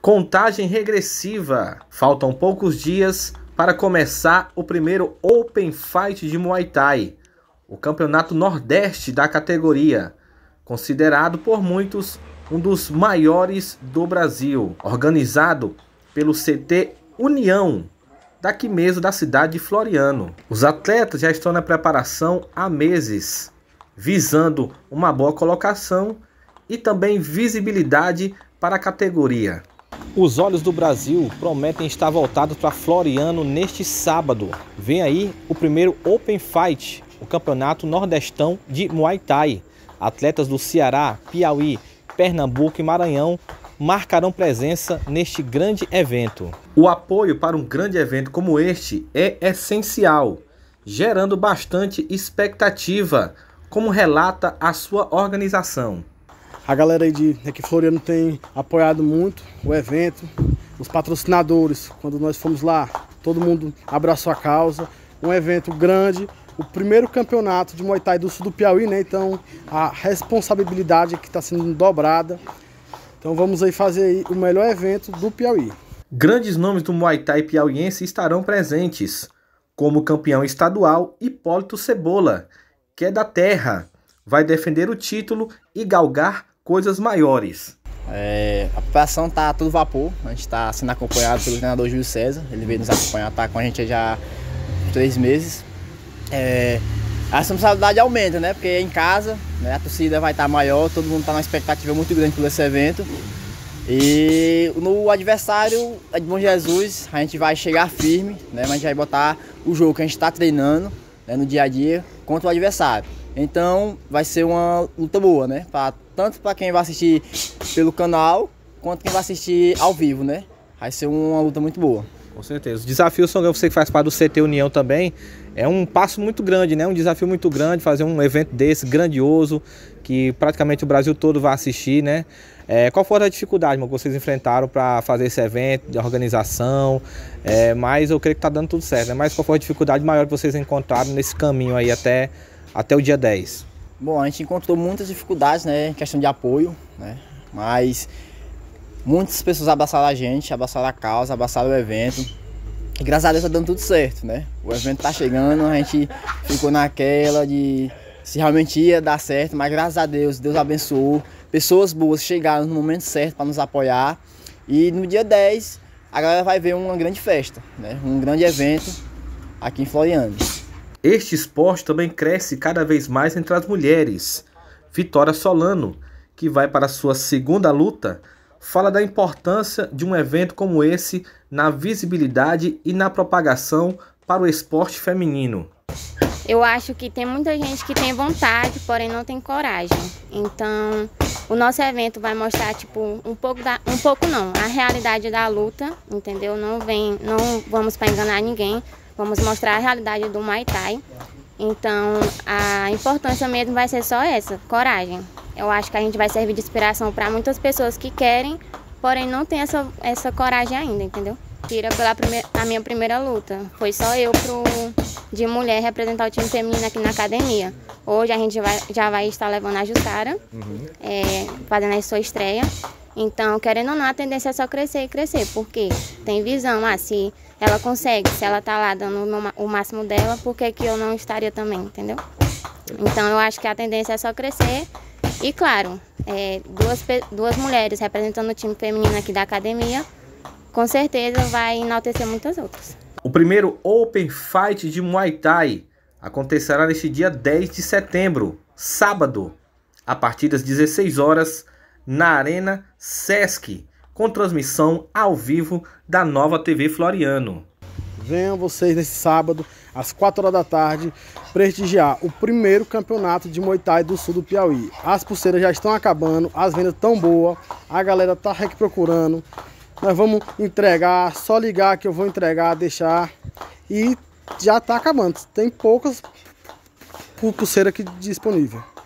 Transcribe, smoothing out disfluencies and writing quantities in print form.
Contagem regressiva. Faltam poucos dias para começar o primeiro Open Fight de Muay Thai, o campeonato nordeste da categoria, considerado por muitos um dos maiores do Brasil, organizado pelo CT União, daqui mesmo da cidade de Floriano. Os atletas já estão na preparação há meses, visando uma boa colocação e também visibilidade para a categoria. Os olhos do Brasil prometem estar voltados para Floriano neste sábado. Vem aí o primeiro Open Fight, o campeonato nordestão de Muay Thai. Atletas do Ceará, Piauí, Pernambuco e Maranhão marcarão presença neste grande evento. O apoio para um grande evento como este é essencial, gerando bastante expectativa, como relata a sua organização. A galera aí de aqui Floriano tem apoiado muito o evento, os patrocinadores, quando nós fomos lá, todo mundo abraçou a causa. Um evento grande, o primeiro campeonato de Muay Thai do sul do Piauí, né? Então a responsabilidade que está sendo dobrada. Então vamos aí fazer aí o melhor evento do Piauí. Grandes nomes do Muay Thai piauiense estarão presentes, como o campeão estadual Hipólito Cebola, que é da terra, vai defender o título e galgar coisas maiores. A preparação tá a todo vapor, a gente está sendo acompanhado pelo treinador Júlio César, ele veio nos acompanhar, tá com a gente já há 3 meses. A responsabilidade aumenta, né? Porque em casa, né, a torcida vai estar maior, todo mundo está numa expectativa muito grande por esse evento. E no adversário é de Bom Jesus, a gente vai chegar firme, né? Mas a gente vai botar o jogo que a gente está treinando, né, no dia a dia contra o adversário. Então vai ser uma luta boa, né? Tanto para quem vai assistir pelo canal, quanto quem vai assistir ao vivo, né? Vai ser uma luta muito boa. Com certeza. Os desafios são, você que faz parte do CT União também, é um passo muito grande, né? Um desafio muito grande, fazer um evento desse, grandioso, que praticamente o Brasil todo vai assistir, né? Qual foi a dificuldade, que vocês enfrentaram para fazer esse evento, de organização? Mas eu creio que está dando tudo certo, né? Mas qual foi a dificuldade maior que vocês encontraram nesse caminho aí até o dia 10? Bom, a gente encontrou muitas dificuldades, né, em questão de apoio, né, mas muitas pessoas abraçaram a gente, abraçaram a causa, abraçaram o evento. E graças a Deus tá dando tudo certo, né? O evento tá chegando, a gente ficou naquela de se realmente ia dar certo, mas graças a Deus, Deus abençoou. Pessoas boas chegaram no momento certo para nos apoiar. E no dia 10, a galera vai ver uma grande festa, né? Um grande evento aqui em Floriano. Este esporte também cresce cada vez mais entre as mulheres. Vitória Solano, que vai para sua segunda luta, fala da importância de um evento como esse na visibilidade e na propagação para o esporte feminino. Eu acho que tem muita gente que tem vontade, porém não tem coragem. Então, o nosso evento vai mostrar a realidade da luta, entendeu? Não vamos para enganar ninguém. Vamos mostrar a realidade do Muay Thai. Então, a importância mesmo vai ser só essa, coragem. Eu acho que a gente vai servir de inspiração para muitas pessoas que querem, porém não tem essa coragem ainda, entendeu? Tira a minha primeira luta. Foi só eu de mulher representar o time feminino aqui na academia. Hoje a gente já vai estar levando a Jussara, fazendo a sua estreia. Então, querendo ou não, a tendência é só crescer e crescer, porque tem visão, se ela consegue, se ela tá lá dando o máximo dela, por que eu não estaria também, entendeu? Então, eu acho que a tendência é só crescer e, claro, duas mulheres representando o time feminino aqui da academia, com certeza vai enaltecer muitas outras. O primeiro Open Fight de Muay Thai acontecerá neste dia 10 de setembro, sábado, a partir das 16 horas, na Arena Sesc, com transmissão ao vivo da Nova TV Floriano. Venham vocês nesse sábado, às 4 horas da tarde, prestigiar o primeiro campeonato de Muay Thai do sul do Piauí. As pulseiras já estão acabando, as vendas estão boas, a galera tá aqui procurando. Nós vamos entregar, só ligar que eu vou entregar, deixar, e já tá acabando. Tem poucas pulseiras aqui disponíveis.